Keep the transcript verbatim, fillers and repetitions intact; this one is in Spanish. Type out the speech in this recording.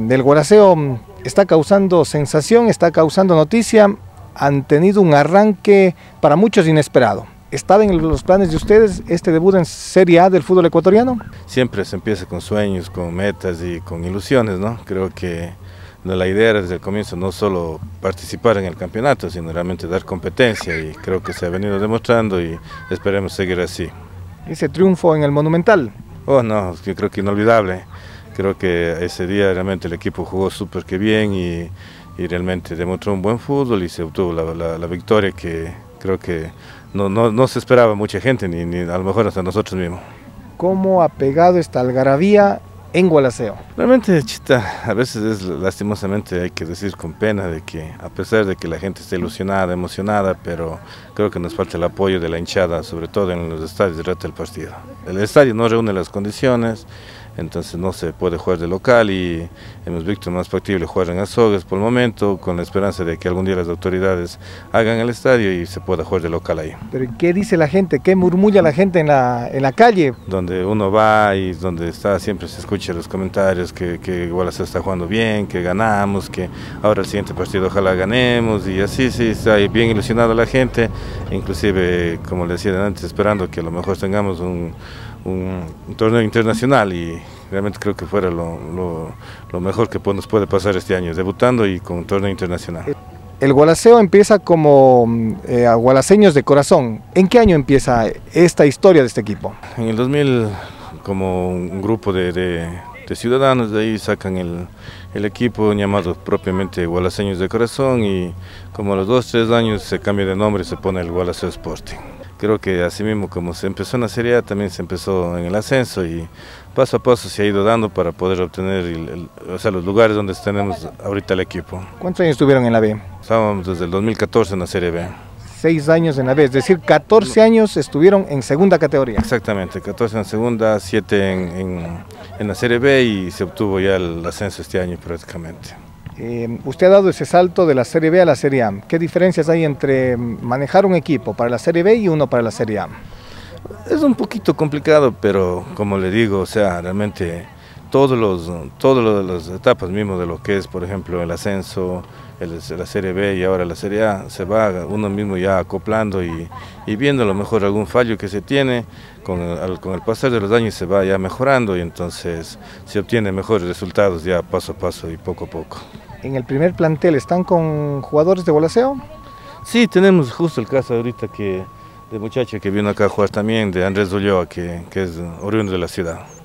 del Gualaceo está causando sensación, está causando noticia. Han tenido un arranque para muchos inesperado. ¿Estaba en los planes de ustedes este debut en Serie A del fútbol ecuatoriano? Siempre se empieza con sueños, con metas y con ilusiones, ¿no? Creo que la idea era desde el comienzo no solo participar en el campeonato, sino realmente dar competencia, y creo que se ha venido demostrando y esperemos seguir así. Ese triunfo en el Monumental. Oh no, yo creo que inolvidable. Creo que ese día realmente el equipo jugó súper que bien y, y realmente demostró un buen fútbol y se obtuvo la, la, la victoria que creo que no, no, no se esperaba mucha gente, ni, ni a lo mejor hasta nosotros mismos. ¿Cómo ha pegado esta algarabía en Gualaceo? Realmente, chita, a veces es lastimosamente, hay que decir con pena, de que a pesar de que la gente esté ilusionada, emocionada, pero creo que nos falta el apoyo de la hinchada, sobre todo en los estadios de resto del partido. El estadio no reúne las condiciones, entonces no se puede jugar de local y hemos visto más factible jugar en Azogues por el momento, con la esperanza de que algún día las autoridades hagan el estadio y se pueda jugar de local ahí. ¿Pero qué dice la gente? ¿Qué murmulla la gente en la, en la calle? Donde uno va y donde está siempre se escucha los comentarios que, que Gualaceo está jugando bien, que ganamos, que ahora el siguiente partido ojalá ganemos, y así sí está bien ilusionada la gente, inclusive como le decía antes, esperando que a lo mejor tengamos un Un, un torneo internacional, y realmente creo que fuera lo, lo, lo mejor que nos puede pasar este año, debutando y con un torneo internacional. El Gualaceo empieza como eh, gualaceños de corazón. ¿En qué año empieza esta historia de este equipo? En el dos mil, como un grupo de, de, de ciudadanos de ahí sacan el, el equipo llamado propiamente Gualaceños de Corazón, y como a los dos, tres años se cambia de nombre y se pone el Gualaceo Sporting. Creo que así mismo como se empezó en la Serie A, también se empezó en el ascenso, y paso a paso se ha ido dando para poder obtener el, el, o sea, los lugares donde tenemos ahorita el equipo. ¿Cuántos años estuvieron en la B? Estábamos desde el dos mil catorce en la Serie B. Seis años en la B, es decir, catorce años estuvieron en segunda categoría. Exactamente, catorce en segunda, siete en, en, en la Serie B, y se obtuvo ya el ascenso este año prácticamente. Eh, usted ha dado ese salto de la Serie B a la Serie A. ¿Qué diferencias hay entre manejar un equipo para la Serie B y uno para la Serie A? Es un poquito complicado, pero como le digo, o sea, realmente todos los, todas las etapas mismo de lo que es, por ejemplo, el ascenso, el, la Serie B y ahora la Serie A, se va uno mismo ya acoplando y, y viendo a lo mejor algún fallo que se tiene, con el, con el pasar de los años se va ya mejorando, y entonces se obtiene mejores resultados ya paso a paso y poco a poco. ¿En el primer plantel están con jugadores de Gualaceo? Sí, tenemos justo el caso ahorita que de muchacho que vino acá a jugar también, de Andrés Ulloa, que, que es oriundo de la ciudad.